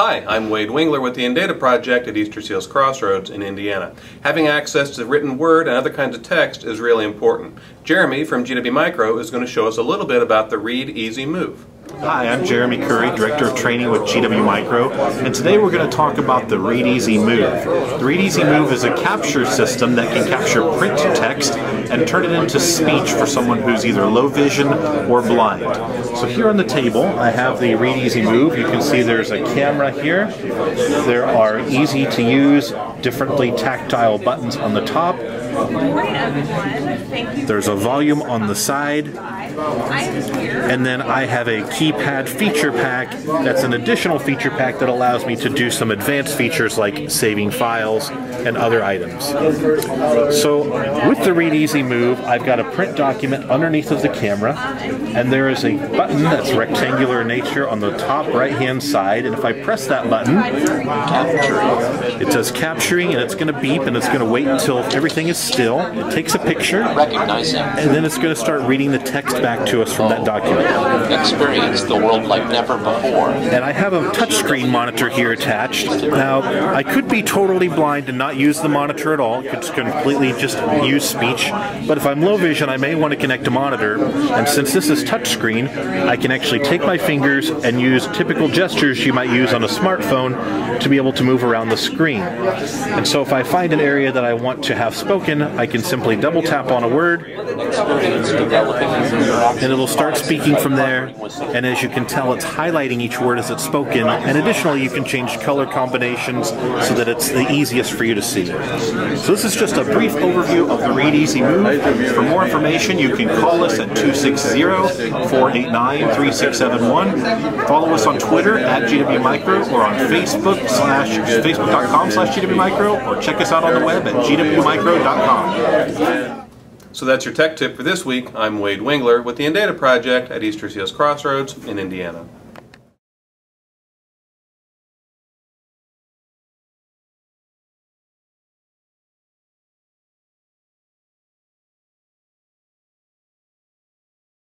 Hi, I'm Wade Wingler with the Indata Project at Easter Seals Crossroads in Indiana. Having access to written word and other kinds of text is really important. Jeremy from GW Micro is going to show us a little bit about the Read Easy Move. Hi, I'm Jeremy Curry, Director of Training with GW Micro, and today we're going to talk about the Read Easy Move. The Read Easy Move is a capture system that can capture print text and turn it into speech for someone who's either low vision or blind. So here on the table I have the Read Easy Move. You can see there's a camera here. There are easy to use, differently tactile buttons on the top. There's a volume on the side, and then I have a keypad feature pack that's an additional feature pack that allows me to do some advanced features like saving files and other items. So with the Read Easy Move, I've got a print document underneath of the camera, and there is a button that's rectangular in nature on the top right hand side, and if I press that button, it says capturing, and it's going to beep, and it's going to wait until everything is still. It takes a picture, and then it's going to start reading the text back to us from that document. Experience the world like never before. And I have a touchscreen monitor here attached. Now, I could be totally blind and not use the monitor at all. Could completely just use speech. But if I'm low vision, I may want to connect a monitor. And since this is touchscreen, I can actually take my fingers and use typical gestures you might use on a smartphone to be able to move around the screen. And so if I find an area that I want to have spoken, I can simply double tap on a word, and it'll start speaking from there. And as you can tell, it's highlighting each word as it's spoken. And additionally, you can change color combinations so that it's the easiest for you to see. So this is just a brief overview of the Read Easy Move. For more information, you can call us at 260-489-3671. Follow us on Twitter at GW Micro, or on Facebook.com/GW Micro, or check us out on the web at gwmicro.com. So that's your tech tip for this week. I'm Wade Wingler with the Indata Project at Easter Seals Crossroads in Indiana.